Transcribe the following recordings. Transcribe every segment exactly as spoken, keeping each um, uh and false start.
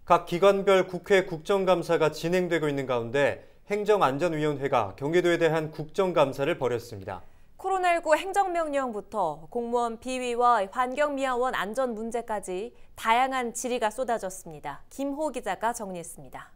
각 기관별 국회 국정감사가 진행되고 있는 가운데 행정안전위원회가 경기도에 대한 국정감사를 벌였습니다. 코로나십구 행정명령부터 공무원 비위와 환경미화원 안전 문제까지 다양한 질의가 쏟아졌습니다. 김호 기자가 정리했습니다.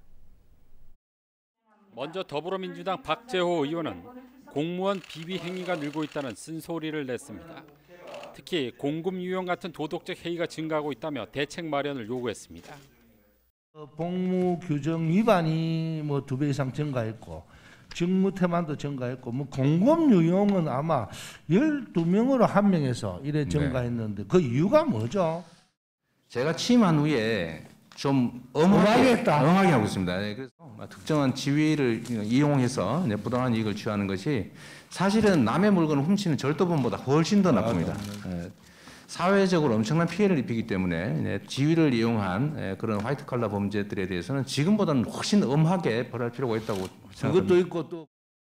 먼저 더불어민주당 박재호 의원은 공무원 비위 행위가 늘고 있다는 쓴소리를 냈습니다. 특히 공금 유용 같은 도덕적 해이가 증가하고 있다며 대책 마련을 요구했습니다. 복무 규정 위반이 뭐 두 배 이상 증가했고 직무 태만도 증가했고 뭐 공금 유용은 아마 열두 명으로 한 명에서 이래 증가했는데 그 이유가 뭐죠? 제가 취임한 후에 좀 엄하게, 했다. 엄하게 하고 있습니다. 그래서 특정한 지위를 이용해서 부당한 이익을 취하는 것이 사실은 남의 물건을 훔치는 절도범보다 훨씬 더 나쁩니다. 사회적으로 엄청난 피해를 입히기 때문에 지위를 이용한 그런 화이트 칼라 범죄들에 대해서는 지금보다는 훨씬 엄하게 벌할 필요가 있다고 생각합니다. 그것도 있고 또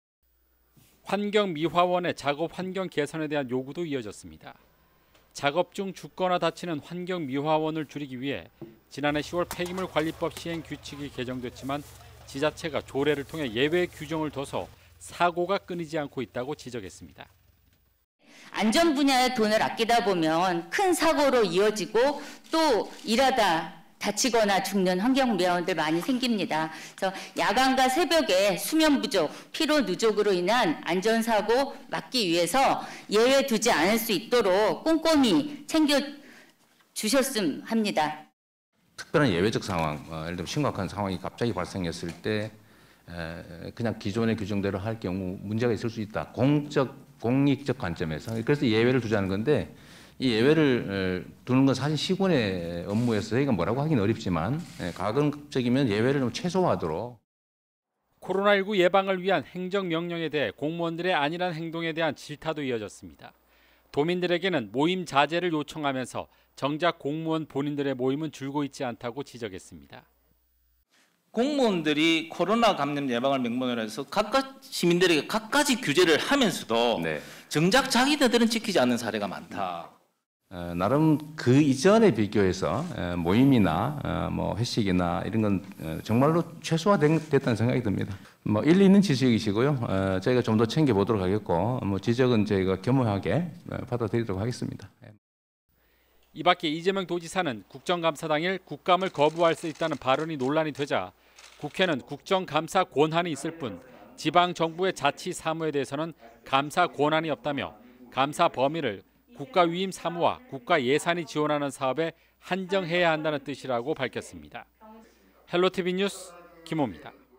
환경미화원의 작업 환경 개선에 대한 요구도 이어졌습니다. 작업 중 죽거나 다치는 환경미화원을 줄이기 위해 지난해 시월 폐기물관리법 시행 규칙이 개정됐지만 지자체가 조례를 통해 예외 규정을 둬서 사고가 끊이지 않고 있다고 지적했습니다. 안전 분야에 돈을 아끼다 보면 큰 사고로 이어지고 또 일하다 다치거나 죽는 환경미화원들 많이 생깁니다. 그래서 야간과 새벽에 수면 부족, 피로 누적으로 인한 안전사고 막기 위해서 예외 두지 않을 수 있도록 꼼꼼히 챙겨주셨음 합니다. 특별한 예외적 상황, 예를 들면 심각한 상황이 갑자기 발생했을 때 그냥 기존의 규정대로 할 경우 문제가 있을 수 있다. 공적 공익적 관점에서 그래서 예외를 두자는 건데 이 예외를 두는 건 사실 시군의 업무에서 저희가 뭐라고 하긴 어렵지만 가급적이면 예외를 좀 최소화하도록. 코로나십구 예방을 위한 행정명령에 대해 공무원들의 안일한 행동에 대한 질타도 이어졌습니다. 도민들에게는 모임 자제를 요청하면서 정작 공무원 본인들의 모임은 줄고 있지 않다고 지적했습니다. 공무원들이 코로나 감염 예방을 명분으로 해서 각각 시민들에게 각가지 규제를 하면서도 네. 정작 자기네들은 지키지 않는 사례가 많다. 어, 나름 그 이전에 비교해서 어, 모임이나 어, 뭐 회식이나 이런 건 어, 정말로 최소화됐다는 생각이 듭니다. 뭐 일리 있는 지적이시고요. 어, 저희가 좀 더 챙겨보도록 하겠고 뭐 지적은 저희가 겸허하게 어, 받아들이도록 하겠습니다. 이 밖에 이재명 도지사는 국정감사 당일 국감을 거부할 수 있다는 발언이 논란이 되자 국회는 국정감사 권한이 있을 뿐 지방정부의 자치 사무에 대해서는 감사 권한이 없다며 감사 범위를 국가위임 사무와 국가 예산이 지원하는 사업에 한정해야 한다는 뜻이라고 밝혔습니다. 헬로티비 뉴스 김호입니다.